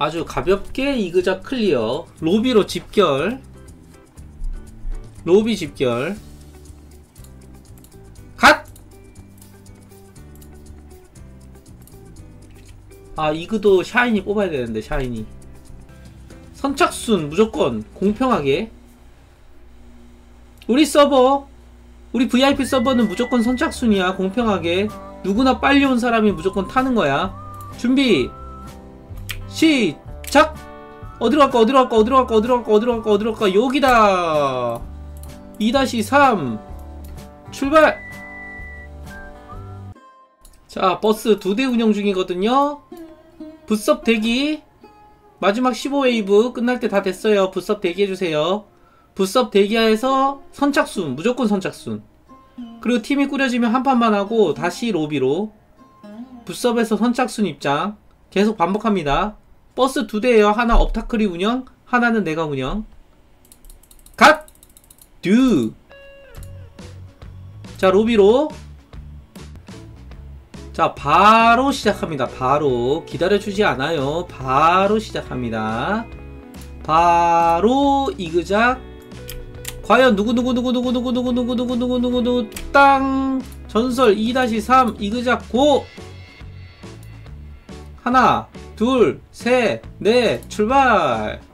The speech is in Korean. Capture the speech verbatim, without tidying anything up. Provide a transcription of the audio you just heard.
아주 가볍게 이그작 클리어. 로비로 집결. 로비 집결. 갓! 아, 이그도 샤이니 뽑아야 되는데, 샤이니. 선착순 무조건 공평하게. 우리 서버, 우리 브이아이피 서버는 무조건 선착순이야. 공평하게. 누구나 빨리 온 사람이 무조건 타는 거야. 준비 시작! 어디로 갈까 어디로 갈까 어디로 갈까 어디로 갈까 어디로 갈까 어디로 갈까. 여기다. 이 삼 출발! 자, 버스 두 대 운영 중이거든요. 붓섭 대기. 마지막 십오 웨이브 끝날 때 다 됐어요. 붓섭 대기해주세요. 붓섭 대기하에서 선착순, 무조건 선착순. 그리고 팀이 꾸려지면 한 판만 하고 다시 로비로. 붓섭에서 선착순 입장 계속 반복합니다. 버스 두 대예요. 하나 업타크리 운영, 하나는 내가 운영. 갓! 듀! 자, 로비로. 자, 바로 시작합니다. 바로 기다려주지 않아요. 바로 시작합니다. 바로 이그작. 과연 누구누구누구누구누구누구누구누구누구누구 땅! 전설 이 삼 이그작 고! 하나 둘 셋 넷 출발!